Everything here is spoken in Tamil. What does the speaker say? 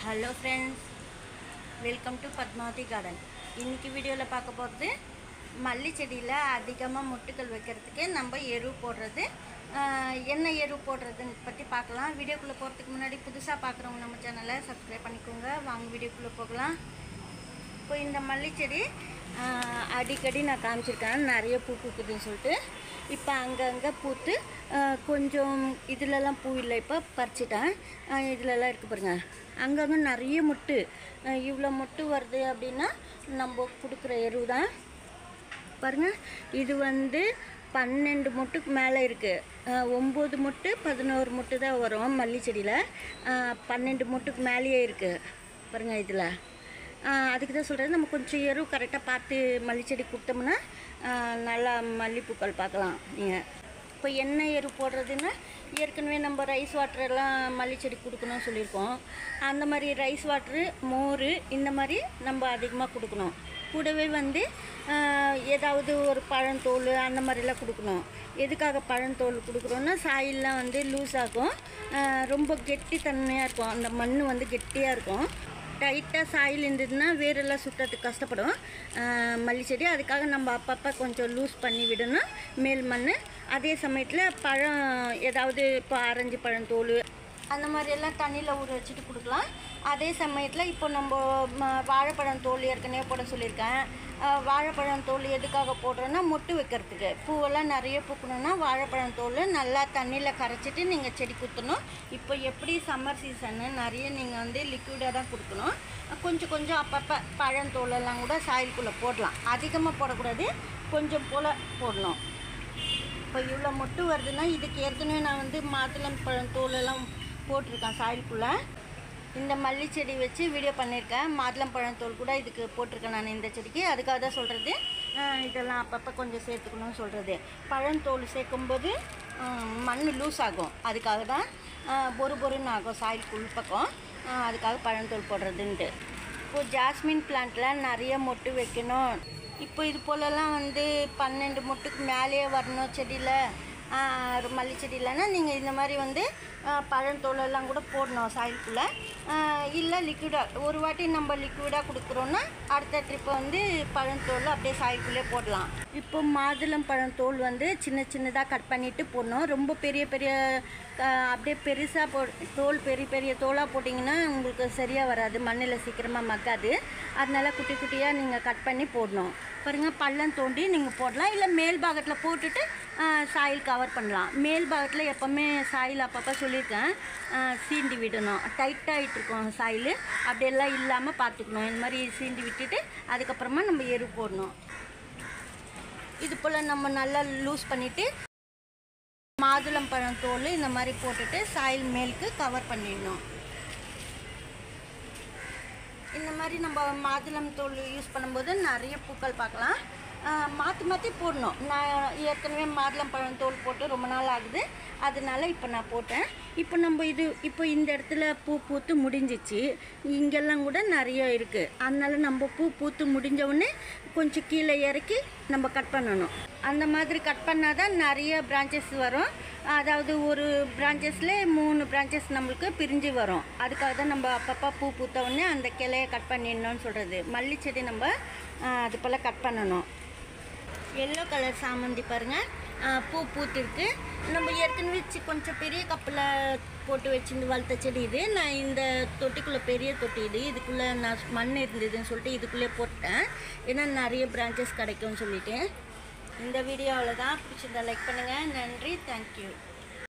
Hello friends, welcome to Padmavathi garden. இன்றைக்கி வீடியோவில் பார்க்க போகிறது மல்லி செடியில் அதிகமாக மொட்டுக்கள் வைக்கிறதுக்கு நம்ம எரு போடுறது, என்ன எரு போடுறதுன்னு பற்றி பார்க்கலாம். வீடியோக்குள்ளே போகிறதுக்கு முன்னாடி புதுசாக பார்க்குறவங்க நம்ம சேனலை சப்ஸ்கிரைப் பண்ணிக்கோங்க. வாங்க வீடியோக்குள்ளே போகலாம். இப்போ இந்த மல்லி செடி அடிக்கடி நான் காமிச்சிருக்கேன், நிறைய பூ பூக்குதுன்னு சொல்லிட்டு. இப்போ அங்கங்கே பூத்து கொஞ்சம் இதிலெல்லாம் பூ இல்லை, இப்போ பறிச்சிட்டேன். இதிலெல்லாம் இருக்குது பாருங்கள், அங்கங்கே நிறைய மொட்டு. இவ்வளோ மொட்டு வருது அப்படின்னா நம்ம கொடுக்குற எரு தான். பாருங்கள், இது 12 மொட்டுக்கு மேலே இருக்குது. 9 மொட்டு 11 மொட்டு தான் வரும் மல்லி செடியில். 12 மொட்டுக்கு மேலேயே இருக்குது பாருங்கள் இதில். அதுக்கு தான் சொல்கிறது, நம்ம கொஞ்சம் எரு கரெக்டாக பார்த்து மல்லி செடி கொடுத்தோம்னா நல்லா மல்லிப்பூக்கள் பார்க்கலாம். நீங்கள் இப்போ என்ன எரு போடுறதுன்னா, ஏற்கனவே நம்ம ரைஸ் வாட்டரெல்லாம் மல்லி செடி கொடுக்கணும்னு சொல்லியிருக்கோம். அந்த மாதிரி ரைஸ் வாட்ரு, மோர் இந்த மாதிரி நம்ம அதிகமாக கொடுக்கணும். கூடவே ஏதாவது ஒரு பழந்தோல் அந்த மாதிரிலாம் கொடுக்கணும். எதுக்காக பழந்தோல் கொடுக்குறோன்னா, சாயிலெலாம் லூஸ் ஆகும், ரொம்ப கெட்டித்தன்மையாக இருக்கும். அந்த மண் கெட்டியாக இருக்கும். டைட்டாக சாயில் இருந்ததுன்னா வேரெல்லாம் சுற்றத்துக்கு கஷ்டப்படும் மல்லி செடி. அதுக்காக நம்ம அப்பப்போ கொஞ்சம் லூஸ் பண்ணி விடணும் மேல் மண். அதே சமயத்தில் பழம் ஏதாவது இப்போ ஆரஞ்சு பழந்தோல் அந்த மாதிரியெல்லாம் தண்ணியில் ஊற வச்சுட்டு கொடுக்கலாம். அதே சமயத்தில் இப்போ நம்ம வாழைப்பழம் தோல் ஏற்கனவே போட சொல்லியிருக்கேன். வாழைப்பழம் தோல் எதுக்காக போடுறோன்னா, மொட்டு வைக்கிறதுக்கு. பூவெல்லாம் நிறைய பூக்கணுன்னா வாழைப்பழம் தோல் நல்லா தண்ணியில் கரைச்சிட்டு நீங்கள் செடி குத்தணும். இப்போ எப்படி சம்மர் சீசனு, நிறைய நீங்கள் லிக்விடாக தான் கொடுக்கணும். கொஞ்சம் கொஞ்சம் அப்பப்போ பழந்தோலெல்லாம் கூட சாயிலுக்குள்ளே போடலாம். அதிகமாக போடக்கூடாது, கொஞ்சம் போல் போடணும். இப்போ இவ்வளோ மொட்டு வருதுன்னா, இதுக்கு ஏற்கனவே நான் மாதுளம் பழந்தோலெல்லாம் போட்டிருக்கேன் சாயிலுக்குள்ளே. இந்த மல்லி செடி வச்சு வீடியோ பண்ணியிருக்கேன். மாதுளம் பழத்தோல் கூட இதுக்கு போட்டிருக்கேன் நான் இந்த செடிக்கு. அதுக்காக தான் சொல்கிறது, இதெல்லாம் அப்பப்போ கொஞ்சம் சேர்த்துக்கணும்னு சொல்கிறது. பழந்தோல் சேர்க்கும்போது மண் லூஸ் ஆகும், அதுக்காக தான் பொறுன்னு ஆகும் சாயிலுக்கு உள்பக்கம். அதுக்காக பழந்தோல் போடுறதுன்ட்டு. இப்போது ஜாஸ்மின் பிளான்ட்டில் நிறைய மொட்டு வைக்கணும். இப்போ இது போலலாம் 12 மொட்டுக்கு மேலேயே வரணும் செடியில், மல்லி செடியிலன்னா நீங்கள் இந்த மாதிரி பழந்தோலெல்லாம் கூட போடணும் சாயிலுக்குள்ளே. இல்லை லிக்விடாக ஒரு வாட்டி நம்ம லிக்விடாக கொடுக்குறோன்னா அடுத்த ட்ரிப்பை பழந்தோல் அப்படியே சாயிலுக்குள்ளே போடலாம். இப்போ மாதுளம் பழந்தோல் சின்ன சின்னதாக கட் பண்ணிவிட்டு போடணும். ரொம்ப பெரிய பெரிய அப்படியே பெருசாக தோல் பெரிய பெரிய தோலாக போட்டிங்கன்னா உங்களுக்கு சரியாக வராது, மண்ணில் சீக்கிரமாக மக்காது. அதனால் குட்டி குட்டியாக நீங்கள் கட் பண்ணி போடணும். பாருங்கள், பள்ளம் தோண்டி நீங்கள் போடலாம். இல்லை மேல் பாகத்தில் போட்டுட்டு சாயில் கவர் பண்ணலாம். மேல் பாகத்தில் எப்போவுமே சாயில் அப்பப்போ சொல்லியிருக்கேன் சீண்டி விடணும். டைட்டாகிட்டு இருக்கும் சாயில், அப்படியெல்லாம் இல்லாமல் பார்த்துக்கணும். இந்த மாதிரி சீண்டி விட்டுட்டு அதுக்கப்புறமா நம்ம எரு போடணும். இது போல் நம்ம நல்லா லூஸ் பண்ணிவிட்டு மாதுளம் பழம் தோல் இந்த மாதிரி போட்டுட்டு சாயில் மேலுக்கு கவர் பண்ணிடணும். இந்த மாதிரி நம்ம மாதுளம் தோல் யூஸ் பண்ணும்போது நிறைய பூக்கள் பார்க்கலாம். மாற்றி மாற்றி போடணும். நான் ஏற்கனவே மாதுளம் பழம் தோல் போட்டு ரொம்ப நாள் ஆகுது, அதனால இப்போ நான் போட்டேன். இப்போ இந்த இடத்துல பூ பூத்து முடிஞ்சிச்சு. இங்கெல்லாம் கூட நிறைய இருக்குது. அதனால நம்ம பூ பூத்து முடிஞ்சவுடனே கொஞ்சம் கீழே இறக்கி நம்ம கட் பண்ணணும். அந்த மாதிரி கட் பண்ணால் தான் நிறைய பிரான்ச்சஸ் வரும். அதாவது ஒரு பிரான்ச்சஸில் 3 பிரான்ச்சஸ் நம்மளுக்கு பிரிஞ்சு வரும். அதுக்காக தான் நம்ம அப்பப்போ பூ பூத்தவுடனே அந்த கிளையை கட் பண்ணிடணும்னு சொல்கிறது. மல்லி செடி நம்ம அது போல் கட் பண்ணணும். எல்லோ கலர் சாமந்தி பாருங்கள், பூ பூத்திருக்கு. நம்ம ஏற்கனவே கொஞ்சம் பெரிய கப்பில் போட்டு வச்சுருந்து வளர்த்த செடி இது. நான் இந்த தொட்டிக்குள்ளே, பெரிய தொட்டி இது, இதுக்குள்ளே நான் மண் இருந்ததுன்னு சொல்லிட்டு இதுக்குள்ளே போட்டேன். ஏன்னா நிறைய பிரான்ச்சஸ் கிடைக்கும்னு சொல்லிவிட்டு. இந்த வீடியோ அவ்வளோதான். பிடிச்சிருந்தா லைக் பண்ணுங்கள். நன்றி, தேங்க்யூ.